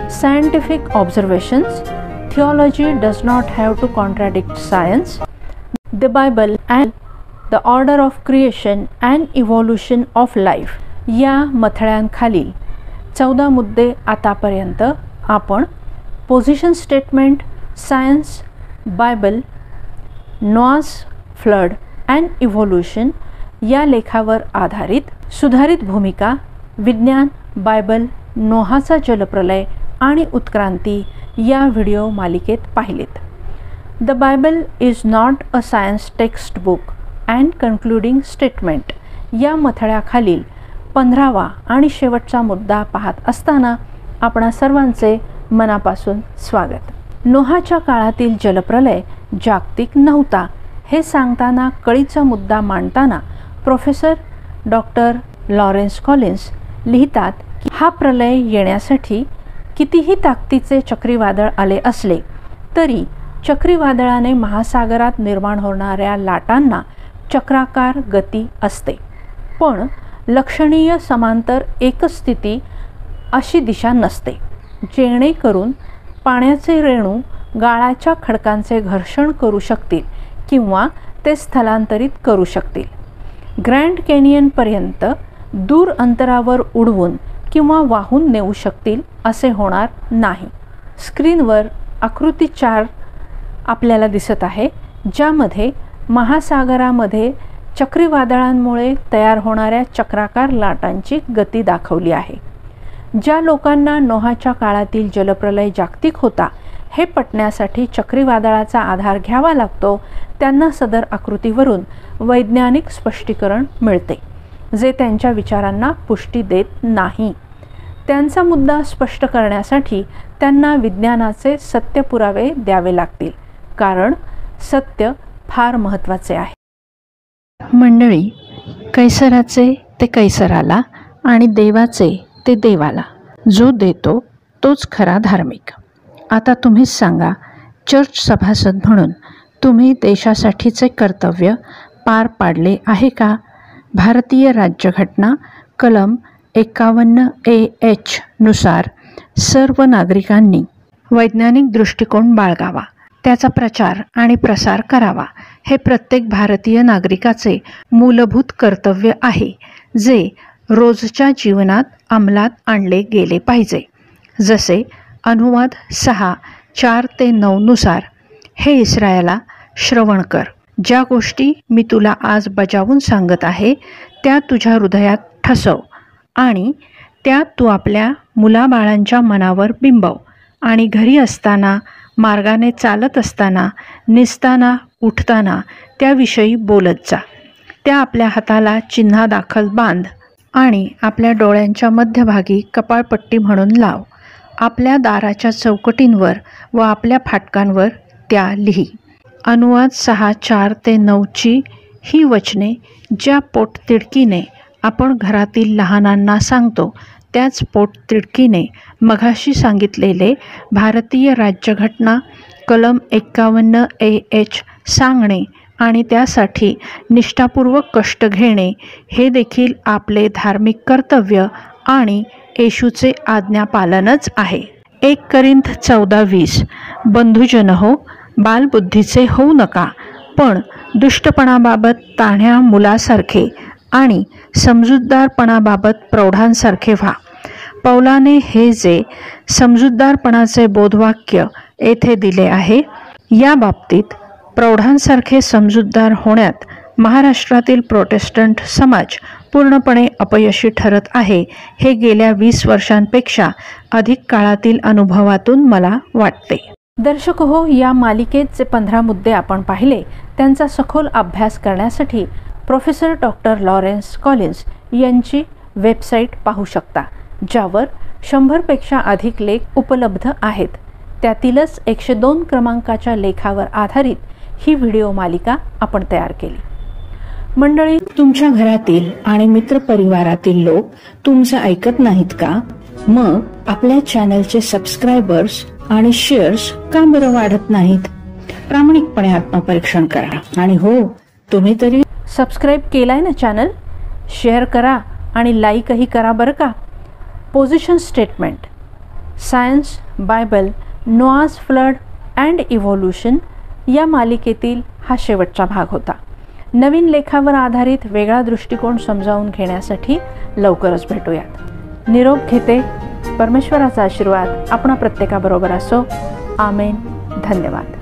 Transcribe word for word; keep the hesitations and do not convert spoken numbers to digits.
scientific observations. Theology does not have to contradict science. The Bible and the order of creation and evolution of life या मथळ्यांखालील चौदा मुद्दे आतापर्यंत आपण position statement, science, Bible, Noah's flood and evolution या लेखावर आधारित सुधारित भूमिका, विज्ञान, बायबल, नोहाचा जलप्रलय आणि उत्क्रांती या व्हिडिओ मालिकेत पाहिलेत. The Bible is not a science textbook and concluding statement या मथळ्याखालील पंधरावा आणि शेवटचा मुद्दा पाहत असताना आपणा सर्वांचे मनापासून स्वागत. नोहाच्या काळातील जलप्रलय जागतिक नव्हता हे सांगताना कळीचा मुद्दा मांडताना प्रोफेसर डॉक्टर लॉरेन्स कॉलिन्स लिहितात की हा प्रलय येण्यासाठी कितीही ताकदीचे चक्रीवादळ आले असले तरी चक्रीवादळाने महासागरात निर्माण होणाऱ्या लाटांना चक्राकार गती असते, पण लक्षणीय समांतर एकच स्थिती अशी दिशा नसते, जेणेकरून पाण्याचे रेणू गाळाच्या खडकांचे घर्षण करू शकतील किंवा ते स्थलांतरित करू शकतील. ग्रँड कॅनियनपर्यंत दूर अंतरावर उडवून किंवा वाहून नेऊ शकतील असे होणार नाही. स्क्रीनवर आकृती चार आपल्याला दिसत आहे, ज्यामध्ये महासागरामध्ये चक्रीवादळांमुळे तयार होणाऱ्या चक्राकार लाटांची गती दाखवली आहे. ज्या लोकांना नोहाच्या काळातील जलप्रलय जागतिक होता हे पटण्यासाठी चक्रीवादळाचा आधार घ्यावा लागतो, त्यांना सदर आकृतीवरून वैज्ञानिक स्पष्टीकरण मिळते, जे त्यांच्या विचारांना पुष्टी देत नाही. त्यांचा मुद्दा स्पष्ट करण्यासाठी त्यांना विज्ञानाचे सत्य पुरावे द्यावे लागतील, कारण सत्य फार महत्त्वाचे आहे. मंडळी, कैसराचे ते कैसराला आणि देवाचे ते देवाला. जो देतो तोच खरा धार्मिक. आता तुम्हीच सांगा, चर्च सभासद म्हणून तुम्ही देशासाठीचे कर्तव्य पार पाडले आहे का? भारतीय राज्यघटना कलम एकावन्न ए एच नुसार सर्व नागरिकांनी वैज्ञानिक दृष्टिकोन बाळगावा, त्याचा प्रचार आणि प्रसार करावा हे प्रत्येक भारतीय नागरिकाचे मूलभूत कर्तव्य आहे, जे रोजच्या जीवनात अंमलात आणले गेले पाहिजे. जसे अनुवाद सहा चार ते नऊ नुसार, हे इस्रायला श्रवण कर, ज्या गोष्टी मी तुला आज बजावून सांगत आहे त्या तुझ्या हृदयात ठसव आणि त्या तू आपल्या मुलाबाळांच्या मनावर बिंबव आणि घरी असताना, मार्गाने चालत असताना, निसताना, उठताना त्याविषयी बोलत जा. त्या आपल्या हाताला चिन्हादाखल बांध आणि आपल्या डोळ्यांच्या मध्यभागी कपाळपट्टी म्हणून लाव. आपल्या दाराच्या चौकटींवर व आपल्या फाटकांवर त्या लिही. अनुवाद सहा चार ते नऊची ही वचने ज्या पोटतिडकीने आपण घरातील लहानांना सांगतो, त्याच पोटतिडकीने मघाशी सांगितलेले भारतीय राज्यघटना कलम एकावन्न ए एच सांगणे आणि त्यासाठी निष्ठापूर्वक कष्ट घेणे हे देखील आपले धार्मिक कर्तव्य आणि येशूचे आज्ञापालनच आहे. एक करिंथ चौदा वीस, बंधुजन हो, बालबुद्धीचे होऊ नका, पण दुष्टपणाबाबत ताण्या मुलासारखे आणि समजूतदारपणाबाबत प्रौढांसारखे व्हा. पौलाने हे जे समजूतदारपणाचे बोधवाक्य येथे दिले आहे, या बाबतीत प्रौढांसारखे समजूतदार होण्यात महाराष्ट्रातील प्रोटेस्टंट समाज पूर्णपणे अपयशी ठरत आहे, हे गेल्या वीस वर्षांपेक्षा अधिक काळातील अनुभवातून मला वाटते. दर्शक हो, या मालिकेत जे पंधरा मुद्दे आपण पाहिले त्यांचा सखोल अभ्यास करण्यासाठी प्रोफेसर डॉक्टर लॉरेन्स कॉलिन्स यांची वेबसाईट पाहू शकता, ज्यावर शंभरपेक्षा अधिक लेख उपलब्ध आहेत. त्यातीलच एकशे दोन क्रमांकाच्या लेखावर आधारित ही व्हिडिओ मालिका आपण तयार केली. मंडळी, तुमच्या घरातील आणि मित्रपरिवारातील लोक तुमचं ऐकत नाहीत का? मग आपल्या चॅनलचे सबस्क्रायबर्स आणि शेअर्स का बरं वाढत नाहीत? प्रामाणिकपणे आत्मपरीक्षण करा आणि हो, तुम्ही तरी सबस्क्राईब केलाय ना चॅनल? शेअर करा आणि लाईकही करा बरं का. Position statement, science, Bible, Noah's flood and evolution या मालिकेतील हा शेवटचा भाग होता. नवीन लेखावर आधारित वेगळा दृष्टिकोन समजावून घेण्यासाठी लवकरच भेटूयात. निरोप घेते. परमेश्वराचा आशीर्वाद आपणा प्रत्येकाबरोबर असो. आमेन. धन्यवाद.